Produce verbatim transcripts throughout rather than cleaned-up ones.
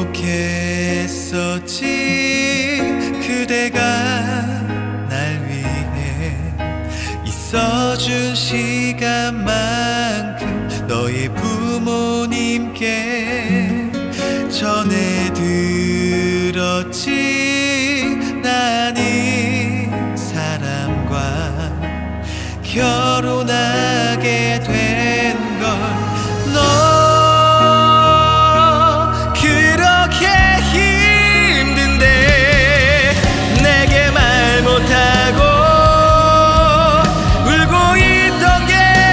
행복했었지. 그대가 날 위해 있어준 시간만큼 너의 부모님께 전해들었지. 난 이 사람과 결혼하게 된 걸. 너 그렇게 힘든데 내게 말 못하고 울고 있던 게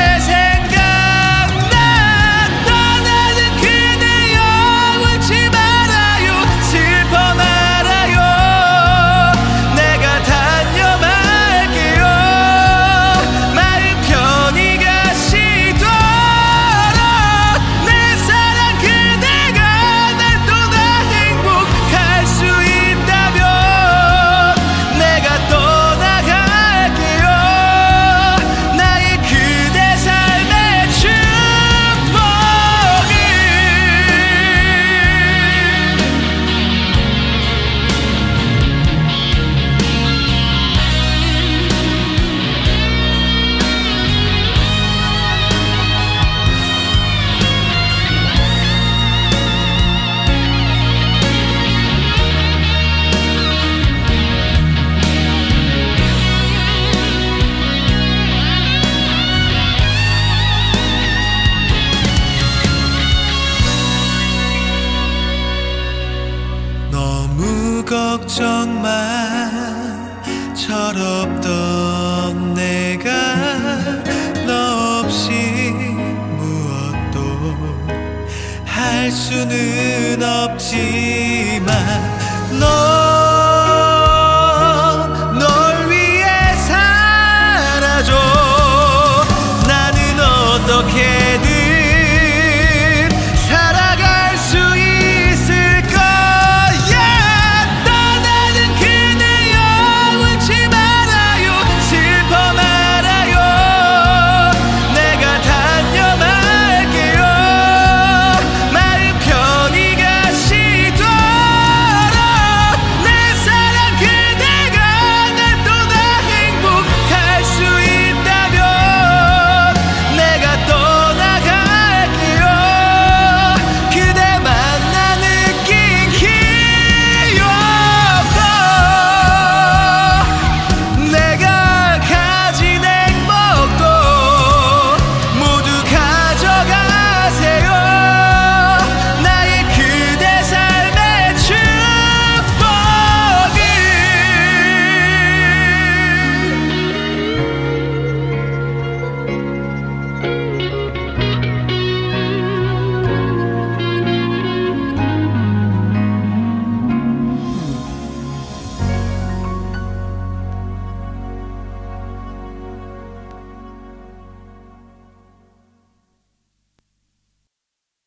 생각나. 떠나는 그대여 울지 말아요. 슬퍼 말아요. 내가 다녀갈게요. 마음 편히 가시도록. 내 사랑 그대가 날 떠나 행복할 수 있다면 내가 떠나갈게요. 나의 그대 삶의 축복을. 너무 걱정만 철없던 내가 너 없이 무엇도 할 수는 없지만 너